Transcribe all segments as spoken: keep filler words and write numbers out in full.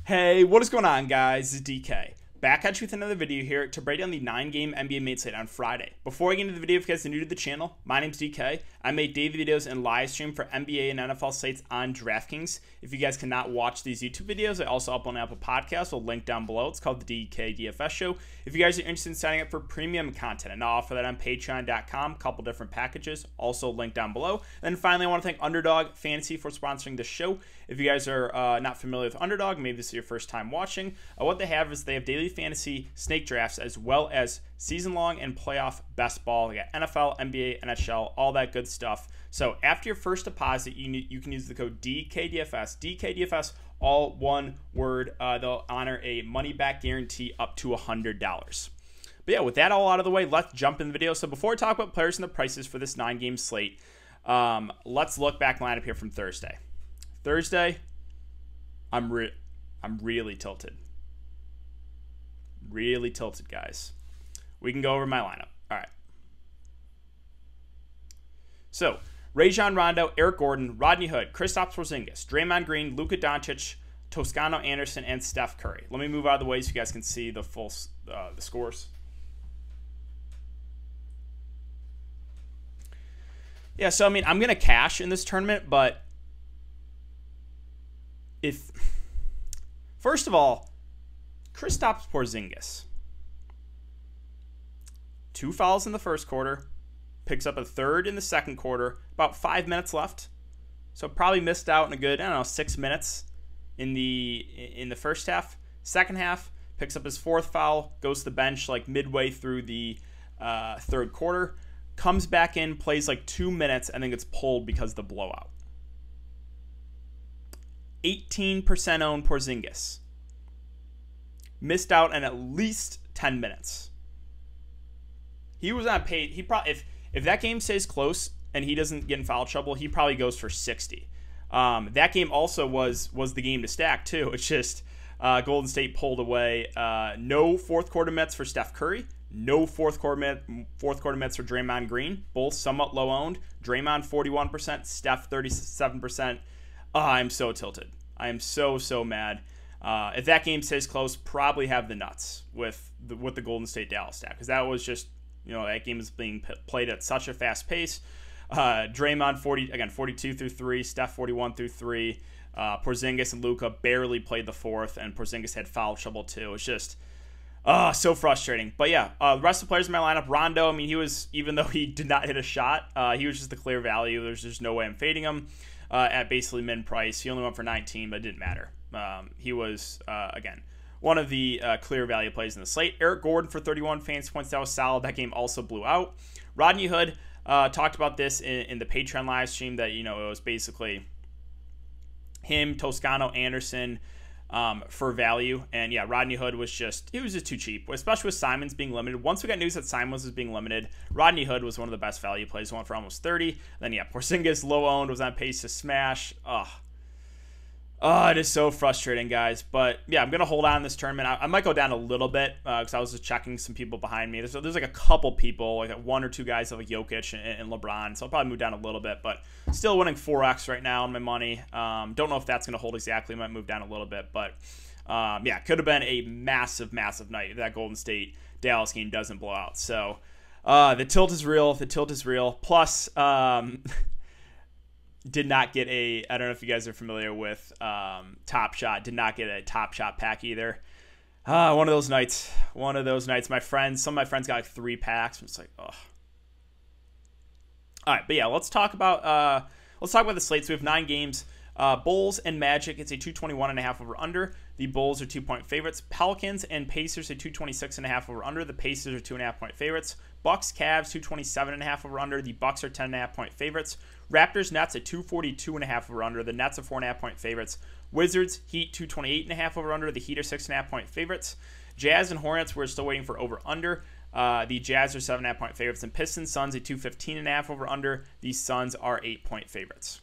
Hey, what is going on, guys? It's D K. Back at you with another video here to break down the nine game N B A main slate on Friday. Before I get into the video, if you guys are new to the channel, my name's D K. I make daily videos and live stream for N B A and N F L slates on DraftKings. If you guys cannot watch these YouTube videos, I also upload an Apple Podcast. I'll link down below. It's called the D K D F S Show. If you guys are interested in signing up for premium content, and I'll offer that on patreon dot com, a couple different packages, also linked down below. And then finally, I want to thank Underdog Fantasy for sponsoring this show. If you guys are uh, not familiar with Underdog, maybe this is your first time watching, uh, what they have is they have daily fantasy snake drafts as well as season-long and playoff best ball. They got N F L, N B A, N H L, all that good stuff. So after your first deposit, you need, you can use the code D K D F S. D K D F S, all one word. Uh, they'll honor a money-back guarantee up to one hundred dollars. But yeah, with that all out of the way, let's jump in the video. So before we talk about players and the prices for this nine-game slate, um, let's look back lineup here from Thursday. Thursday, I'm re I'm really tilted. Really tilted, guys. We can go over my lineup. All right. So, Rajon Rondo, Eric Gordon, Rodney Hood, Kristaps Porzingis, Draymond Green, Luka Doncic, Toscano Anderson, and Steph Curry. Let me move out of the way so you guys can see the full uh, the scores. Yeah, so I mean, I'm gonna cash in this tournament, but if first of all, Kristaps Porzingis, two fouls in the first quarter, picks up a third in the second quarter, about five minutes left, so probably missed out in a good, I don't know, six minutes in the in the first half. Second half, picks up his fourth foul, goes to the bench like midway through the uh, third quarter, comes back in, plays like two minutes, and then gets pulled because of the blowout. eighteen percent owned Porzingis. Missed out in at least ten minutes. He was on pace. He probably, if if that game stays close and he doesn't get in foul trouble, he probably goes for sixty. Um, that game also was was the game to stack too. It's just uh, Golden State pulled away. Uh, no fourth quarter minutes for Steph Curry. No fourth quarter minute, fourth quarter minutes for Draymond Green. Both somewhat low owned. Draymond forty-one percent, Steph thirty-seven percent. Oh, I'm so tilted. I am so so mad. Uh, if that game stays close, probably have the nuts with the, with the Golden State Dallas stack, because that was just, you know, that game is being p played at such a fast pace. Uh, Draymond forty again, forty-two through three, Steph forty-one through three. Uh, Porzingis and Luka barely played the fourth, and Porzingis had foul trouble too. It's just uh, so frustrating. But yeah, uh, the rest of the players in my lineup, Rondo, I mean, he was, even though he did not hit a shot, uh, he was just the clear value. There's just no way I'm fading him uh, at basically min price. He only went for nineteen, but it didn't matter. Um, he was, uh, again, one of the uh, clear value plays in the slate. Eric Gordon for thirty-one fantasy points. That was solid. That game also blew out. Rodney Hood, uh, talked about this in, in the Patreon live stream, that, you know, it was basically him, Toscano, Anderson um, for value. And yeah, Rodney Hood was just, it was just too cheap, especially with Simons being limited. Once we got news that Simons was being limited, Rodney Hood was one of the best value plays. Went for almost thirty. Then yeah, Porzingis low owned, was on pace to smash. Ugh. Oh, it is so frustrating, guys. But yeah, I'm going to hold on in this tournament. I, I might go down a little bit because uh, I was just checking some people behind me. There's, there's like a couple people, like one or two guys like Jokic and, and LeBron. So I'll probably move down a little bit, but still winning four X right now on my money. Um, don't know if that's going to hold exactly. Might move down a little bit. But um, yeah, could have been a massive, massive night if that Golden State Dallas game doesn't blow out. So uh, the tilt is real. The tilt is real. Plus, um, did not get a, I don't know if you guys are familiar with um, Top Shot, did not get a Top Shot pack either. Uh, one of those nights, one of those nights. My friends, some of my friends got like three packs. I'm just like, oh. All right, but yeah, let's talk about, uh, let's talk about the slates. So we have nine games. Uh, Bulls and Magic, it's a two twenty-one and a half over under. The Bulls are two-point favorites. Pelicans and Pacers, a two twenty-six and a half over under. The Pacers are two and a half point favorites. Bucks, Cavs, two twenty-seven and a half over under. The Bucks are ten and a half point favorites. Raptors, Nets, a two forty-two and a half over under. The Nets are four and a half point favorites. Wizards, Heat, two twenty-eight and a half over under. The Heat are six and a half point favorites. Jazz and Hornets, we're still waiting for over under. Uh, the Jazz are seven and a half point favorites. And Pistons, Suns, a two fifteen and a half over under. The Suns are eight point favorites.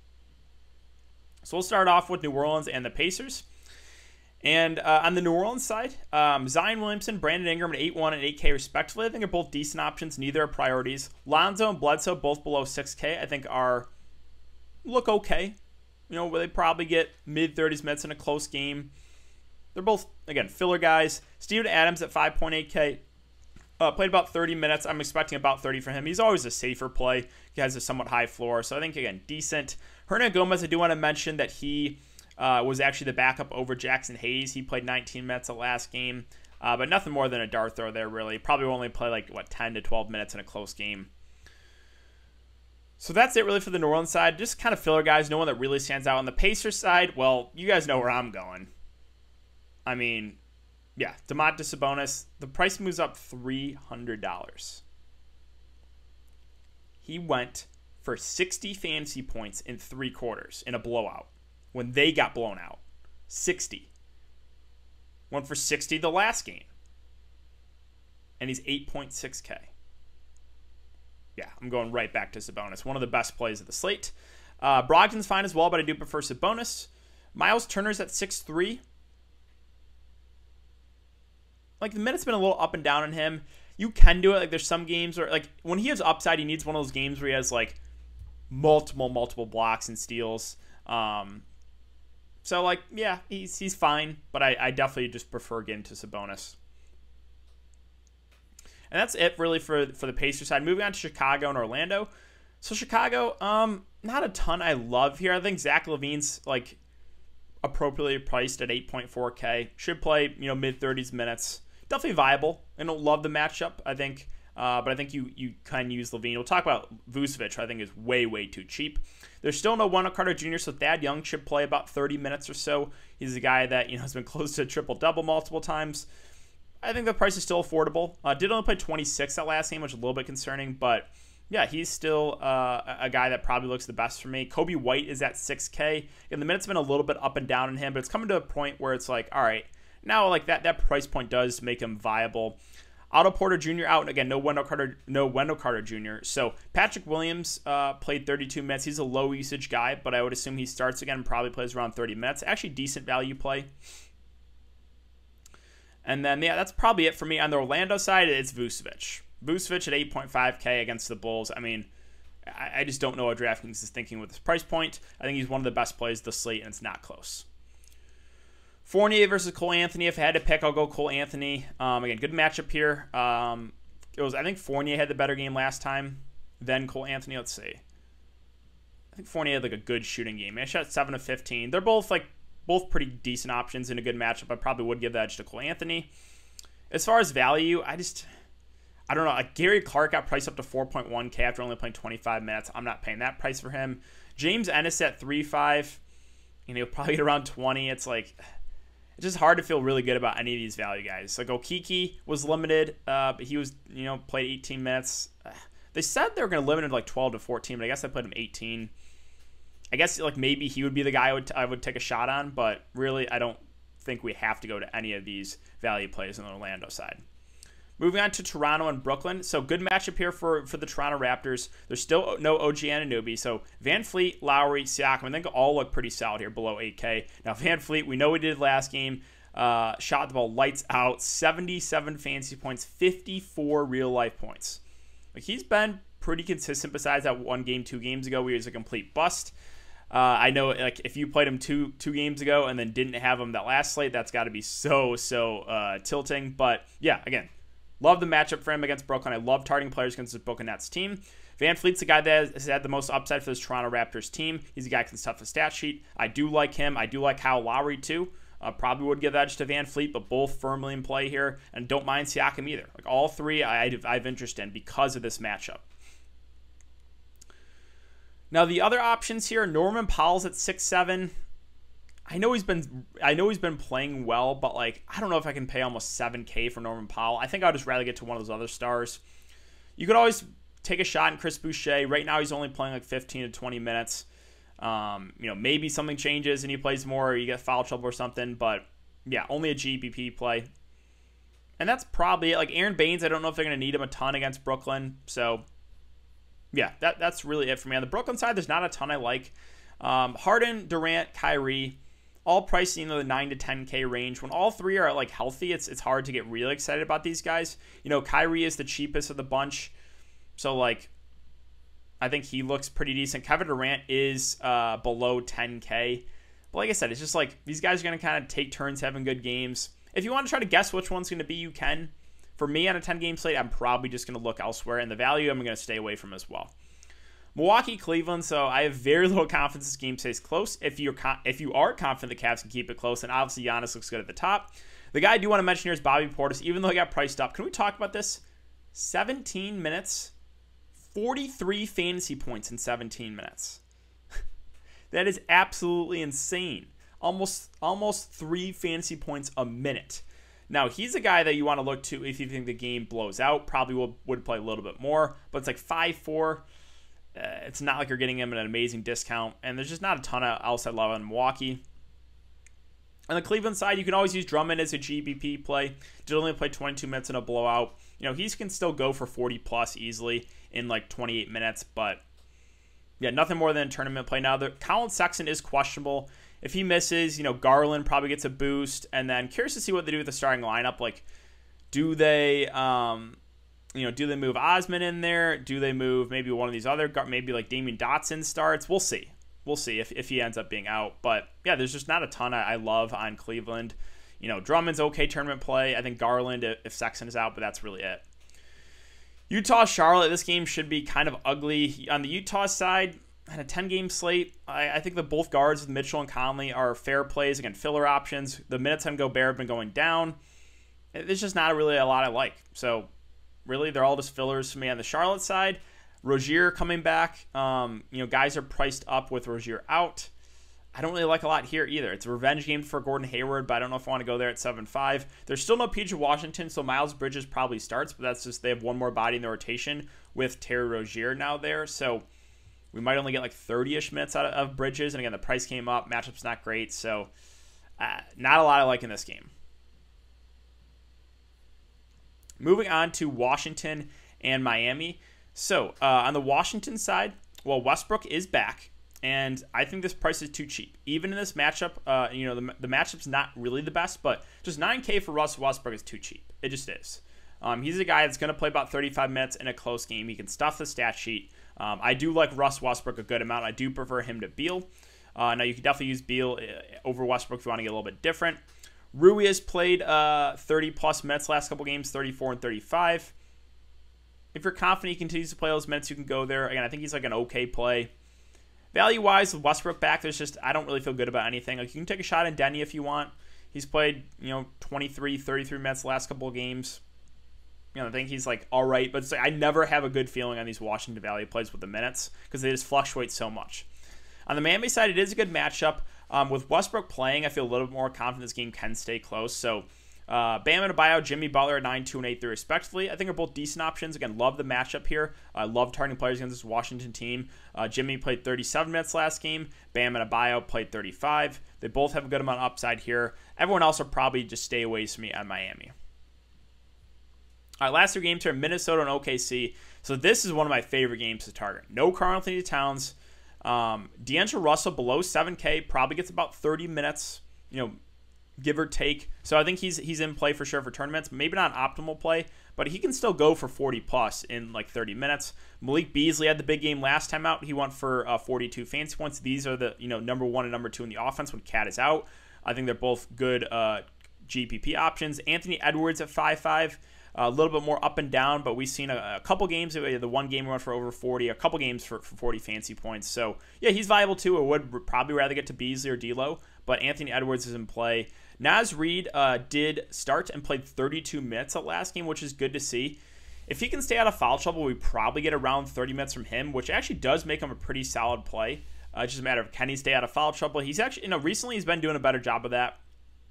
So we'll start off with New Orleans and the Pacers. And uh, on the New Orleans side, um, Zion Williamson, Brandon Ingram at eight one and eight K respectively. I think are both decent options. Neither are priorities. Lonzo and Bledsoe, both below six K, I think are look okay. You know, where they probably get mid thirties minutes in a close game. they're both, again, filler guys. Steven Adams at five point eight K. Uh, played about thirty minutes. I'm expecting about thirty for him. He's always a safer play. He has a somewhat high floor. So I think, again, decent. Hernangomez, I do want to mention that he uh, was actually the backup over Jackson Hayes. He played nineteen minutes the last game. Uh, but nothing more than a dart throw there, really. Probably only play, like, what, ten to twelve minutes in a close game. So that's it, really, for the New Orleans side. Just kind of filler guys. No one that really stands out. On the Pacers side, well, you guys know where I'm going. I mean, yeah, Domantas Sabonis, the price moves up three hundred dollars. He went for sixty fantasy points in three quarters in a blowout when they got blown out. sixty. Went for sixty the last game. And he's eight point six K. Yeah, I'm going right back to Sabonis. One of the best plays of the slate. Uh, Brogdon's fine as well, but I do prefer Sabonis. Miles Turner's at six three. Like, the minutes been a little up and down on him. You can do it. Like, there's some games where, like, when he has upside, he needs one of those games where he has, like, multiple, multiple blocks and steals. Um, so, like, yeah, he's he's fine. But I, I definitely just prefer getting to Sabonis. And that's it, really, for, for the Pacers side. Moving on to Chicago and Orlando. So, Chicago, um, not a ton I love here. I think Zach LaVine's, like, appropriately priced at eight point four K. Should play, you know, mid-thirties minutes. Definitely viable. I don't love the matchup, I think. Uh, but I think you you can use LaVine. We'll talk about Vucevic, who I think is way, way too cheap. There's still no Wendell Carter Junior, so Thad Young should play about thirty minutes or so. He's a guy that, you know, has been close to a triple-double multiple times. I think the price is still affordable. Uh, did only play twenty-six that last game, which is a little bit concerning. But, yeah, he's still uh, a guy that probably looks the best for me. Kobe White is at six K. And the minutes have been a little bit up and down on him, but it's coming to a point where it's like, all right, now, like, that that price point does make him viable. Otto Porter Junior out, and again, no Wendell Carter, no Wendell Carter Junior So Patrick Williams uh, played thirty-two minutes. He's a low usage guy, but I would assume he starts again and probably plays around thirty minutes. Actually, decent value play. And then, yeah, that's probably it for me. On the Orlando side, it's Vucevic. Vucevic at eight point five K against the Bulls. I mean, I, I just don't know what DraftKings is thinking with this price point. I think he's one of the best plays of the slate, and it's not close. Fournier versus Cole Anthony. If I had to pick, I'll go Cole Anthony. Um, again, good matchup here. Um, it was I think Fournier had the better game last time than Cole Anthony. Let's see. I think Fournier had like a good shooting game. He shot seven of fifteen. They're both like both pretty decent options in a good matchup. I probably would give the edge to Cole Anthony. As far as value, I just I don't know. Like Gary Clark got priced up to four point one K after only playing twenty-five minutes. I'm not paying that price for him. James Ennis at three point five. You know, he'll probably get around twenty. It's like it's just hard to feel really good about any of these value guys. Like Okeke was limited, uh, but he was, you know, played eighteen minutes. Uh, they said they were going to limit him to like twelve to fourteen, but I guess I played him eighteen. I guess like maybe he would be the guy I would, t- I would take a shot on, but really I don't think we have to go to any of these value plays on the Orlando side. Moving on to Toronto and Brooklyn. So good matchup here for, for the Toronto Raptors. There's still no O G Anunoby. So Van Fleet, Lowry, Siakam, I think all look pretty solid here below eight K. Now Van Fleet, we know we did last game. Uh, shot the ball lights out. seventy-seven fantasy points, fifty-four real life points. Like he's been pretty consistent besides that one game two games ago where he was a complete bust. Uh, I know like if you played him two two games ago and then didn't have him that last slate, that's got to be so, so uh, tilting. But yeah, again, love the matchup for him against Brooklyn. I love targeting players against the Brooklyn Nets team. Van Fleet's the guy that has had the most upside for this Toronto Raptors team. He's a guy who can stuff the stat sheet. I do like him. I do like Kyle Lowry too. Uh, probably would give edge to Van Fleet, but both firmly in play here. And don't mind Siakam either. Like all three I, I have interest in because of this matchup. Now the other options here, Norman Powell's at six seven. I know he's been I know he's been playing well, but like I don't know if I can pay almost seven K for Norman Powell. I think I'd just rather get to one of those other stars. You could always take a shot in Chris Boucher. Right now he's only playing like fifteen to twenty minutes. Um, you know, maybe something changes and he plays more or you get foul trouble or something, but yeah, only a G B P play. And that's probably it. Like Aaron Baines, I don't know if they're going to need him a ton against Brooklyn. So yeah, that that's really it for me. On the Brooklyn side, there's not a ton I like. Um, Harden, Durant, Kyrie, all priced in the nine to ten K range. When all three are like healthy, it's it's hard to get really excited about these guys. You know, Kyrie is the cheapest of the bunch, so like I think he looks pretty decent. Kevin Durant is uh, below ten K. But like I said, it's just like these guys are going to kind of take turns having good games. If you want to try to guess which one's going to be, you can. For me on a ten-game slate, I'm probably just going to look elsewhere, and the value I'm going to stay away from as well. Milwaukee, Cleveland, so I have very little confidence this game stays close. If you're if you are confident the Cavs can keep it close, and obviously Giannis looks good at the top. The guy I do want to mention here is Bobby Portis, even though he got priced up. Can we talk about this? seventeen minutes, forty-three fantasy points in seventeen minutes. That is absolutely insane. Almost, almost three fantasy points a minute. Now, he's a guy that you want to look to if you think the game blows out. Probably will, would play a little bit more, but it's like five four. Uh, it's not like you're getting him at an amazing discount, and there's just not a ton of outside love on Milwaukee. On the Cleveland side, you can always use Drummond as a G B P play. Did only play twenty-two minutes in a blowout. You know, he can still go for forty plus easily in like twenty-eight minutes, but yeah, nothing more than a tournament play. Now, the Colin Sexton is questionable. If he misses, you know, Garland probably gets a boost. And then curious to see what they do with the starting lineup. Like, do they, um, you know, do they move Osman in there? Do they move maybe one of these other, maybe like Damian Dotson starts? We'll see. We'll see if, if he ends up being out. But, yeah, there's just not a ton I, I love on Cleveland. You know, Drummond's okay tournament play. I think Garland if Sexton is out, but that's really it. Utah, Charlotte, this game should be kind of ugly. On the Utah side, on a ten-game slate, I, I think that both guards with Mitchell and Conley are fair plays, again, filler options. The minutes on Gobert have been going down. There's just not really a lot I like. So, really, they're all just fillers for me on the Charlotte side. Rozier coming back. Um, you know, guys are priced up with Rozier out. I don't really like a lot here either. It's a revenge game for Gordon Hayward, but I don't know if I want to go there at seven five. There's still no P J Washington, so Miles Bridges probably starts, but that's just they have one more body in the rotation with Terry Rozier now there. So we might only get like thirty-ish minutes out of, of Bridges. And again, the price came up. Matchup's not great, so uh, not a lot I like in this game. Moving on to Washington and Miami. So uh, on the Washington side, well, Westbrook is back. And I think this price is too cheap. Even in this matchup, uh, you know, the, the matchup's not really the best, but just nine K for Russell Westbrook is too cheap. It just is. Um, he's a guy that's going to play about thirty-five minutes in a close game. He can stuff the stat sheet. Um, I do like Russ Westbrook a good amount. I do prefer him to Beal. Uh, now, you can definitely use Beal over Westbrook if you want to get a little bit different. Rui has played uh, thirty-plus minutes last couple games, thirty-four and thirty-five. If you're confident he continues to play those minutes, you can go there. Again, I think he's like an okay play. Value-wise, with Westbrook back, there's just, I don't really feel good about anything. Like, you can take a shot at Denny if you want. He's played, you know, twenty-three, thirty-three minutes the last couple of games. You know, I think he's, like, all right. But it's like, I never have a good feeling on these Washington value plays with the minutes because they just fluctuate so much. On the Miami side, it is a good matchup. Um, with Westbrook playing, I feel a little bit more confident this game can stay close. So, Uh, Bam Adebayo, Jimmy Butler, nine two and eight three respectively. I think are both decent options. Again, love the matchup here. I uh, love targeting players against this Washington team. Uh, Jimmy played thirty-seven minutes last game. Bam Adebayo played thirty-five. They both have a good amount of upside here. Everyone else will probably just stay away from me on Miami. All right, last two games here, Minnesota and O K C. So this is one of my favorite games to target. No Karl-Anthony Towns. Um, D'Angelo Russell below seven K probably gets about thirty minutes. You know, give or take. So I think he's he's in play for sure for tournaments. Maybe not an optimal play, but he can still go for forty plus in like thirty minutes. Malik Beasley had the big game last time out. He went for uh, forty-two fantasy points. These are the you know number one and number two in the offense when Cat is out. I think they're both good uh, G P P options. Anthony Edwards at five five. A little bit more up and down, but we've seen a, a couple games. The one game we went for over forty, a couple games for, for forty fantasy points. So, yeah, he's viable too. I would probably rather get to Beasley or D'Lo, but Anthony Edwards is in play. Naz Reid uh, did start and played thirty-two minutes at last game, which is good to see. If he can stay out of foul trouble, we probably get around thirty minutes from him, which actually does make him a pretty solid play. Uh, it's just a matter of can he stay out of foul trouble. He's actually, you know, recently he's been doing a better job of that.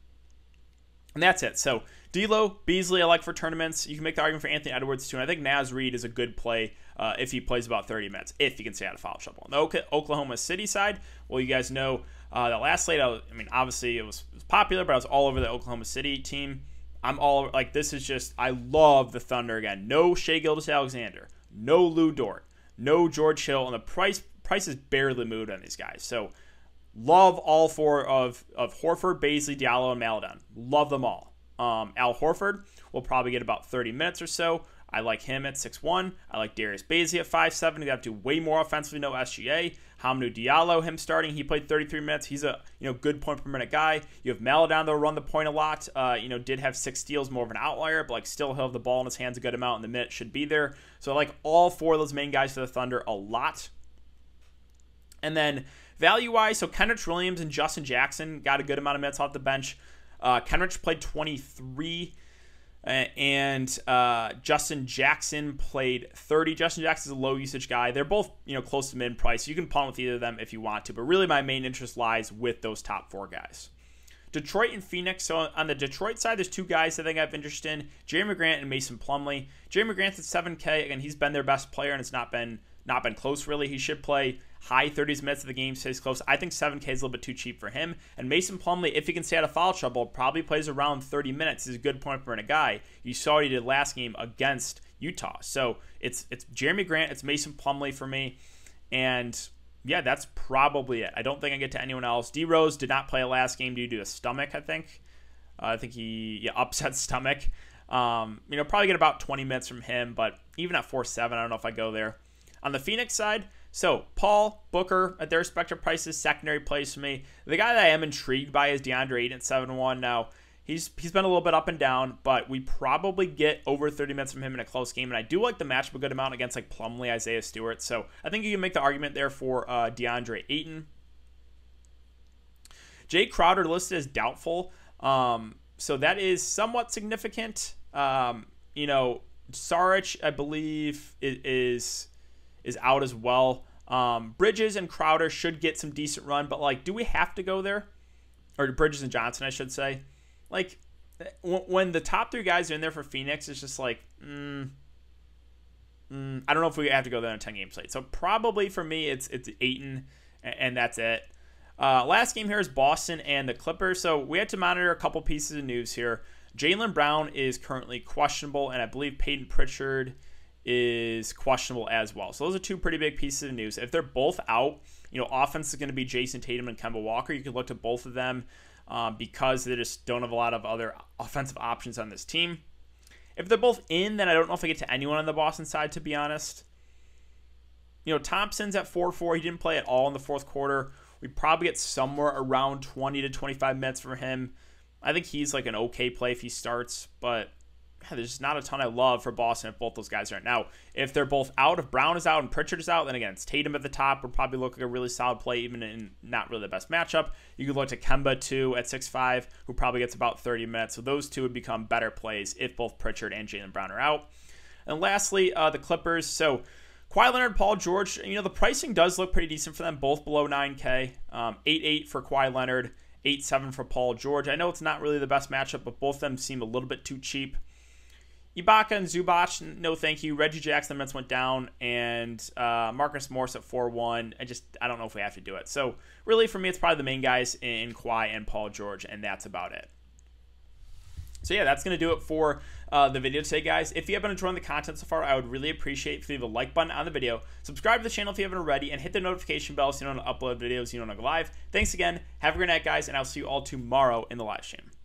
And that's it. So, D'Lo, Beasley, I like for tournaments. You can make the argument for Anthony Edwards, too. And I think Naz Reid is a good play uh, if he plays about thirty minutes, if he can stay out of foul trouble. On the Oklahoma City side, well, you guys know uh, that last slate, I, was, I mean, obviously it was, it was popular, but I was all over the Oklahoma City team. I'm all over, like, this is just, I love the Thunder again. No Shai Gilgeous-Alexander, no Lou Dort, no George Hill, and the price price is barely moved on these guys. So, love all four of, of Horford, Beasley, Diallo, and Maledon. Love them all. Um, Al Horford will probably get about thirty minutes or so. I like him at six one. I like Darius Bazley at five seven. They have to do way more offensively, no S G A. Hamidou Diallo, him starting, he played thirty-three minutes. He's a you know good point per minute guy. You have Maladon, that'll run the point a lot. Uh, you know, did have six steals, more of an outlier, but like still he'll have the ball in his hands a good amount, and the minute should be there. So I like all four of those main guys for the Thunder a lot. And then value-wise, so Kenrich Williams and Justin Jackson got a good amount of minutes off the bench. Uh, Kenrich played twenty-three. And uh, Justin Jackson played thirty. Justin Jackson's a low usage guy. They're both, you know, close to mid price. You can punt with either of them if you want to, but really my main interest lies with those top four guys. Detroit and Phoenix. So on the Detroit side, there's two guys I think I have interest in: Jerami Grant and Mason Plumlee. Jerami Grant's at seven K. Again, he's been their best player, and it's not been not been close really. He should play high thirties minutes of the game, stays close. I think seven K is a little bit too cheap for him. And Mason Plumlee, if he can stay out of foul trouble, probably plays around thirty minutes. He's a good point per minute guy. You saw what he did last game against Utah. So it's it's Jerami Grant, it's Mason Plumlee for me. And yeah, that's probably it. I don't think I get to anyone else. D Rose did not play last game due to a stomach, I think. Uh, I think he yeah, upset stomach. Um, you know, probably get about twenty minutes from him, but even at four seven, I don't know if I go there. On the Phoenix side, so Paul, Booker, at their respective prices, secondary plays for me. The guy that I am intrigued by is DeAndre Ayton at seven one. Now, he's he's been a little bit up and down, but we probably get over thirty minutes from him in a close game. And I do like the matchup a good amount against like Plumlee, Isaiah Stewart. So I think you can make the argument there for uh, DeAndre Ayton. Jay Crowder listed as doubtful. Um, so that is somewhat significant. Um, you know, Saric, I believe, is is out as well. Um, Bridges and Crowder should get some decent run, but like, do we have to go there? Or Bridges and Johnson, I should say. Like, when the top three guys are in there for Phoenix, it's just like, mm, mm, I don't know if we have to go there on a ten-game slate. So probably for me, it's it's Ayton, and that's it. Uh, last game here is Boston and the Clippers. So we had to monitor a couple pieces of news here. Jaylen Brown is currently questionable, and I believe Peyton Pritchard is questionable as well. So those are two pretty big pieces of news. If they're both out, you know, offense is going to be Jason Tatum and Kemba Walker. You could look to both of them um, because they just don't have a lot of other offensive options on this team. If they're both in, then I don't know if I get to anyone on the Boston side, to be honest. You know, Thompson's at four four. He didn't play at all in the fourth quarter. We probably get somewhere around twenty to twenty-five minutes from him. I think he's like an okay play if he starts, but yeah, there's just not a ton I love for Boston if both those guys are out. Now, if they're both out, if Brown is out and Pritchard is out, then again, it's Tatum at the top. Would probably look like a really solid play, even in not really the best matchup. You could look to Kemba, too, at six five, who probably gets about thirty minutes. So those two would become better plays if both Pritchard and Jaylen Brown are out. And lastly, uh, the Clippers. So Kawhi Leonard, Paul George, you know, the pricing does look pretty decent for them, both below nine K. Um, eight eight for Kawhi Leonard, eight seven for Paul George. I know it's not really the best matchup, but both of them seem a little bit too cheap. Ibaka and Zubac, no thank you. Reggie Jackson, the Mets went down, and uh, Marcus Morris at four one. I just, I don't know if we have to do it. So really, for me, it's probably the main guys in Kawhi and Paul George, and that's about it. So yeah, that's going to do it for uh, the video today, guys. If you have been enjoying the content so far, I would really appreciate if you leave a like button on the video, subscribe to the channel if you haven't already, and hit the notification bell so you don't upload videos you don't know live. Thanks again. Have a great night, guys, and I'll see you all tomorrow in the live stream.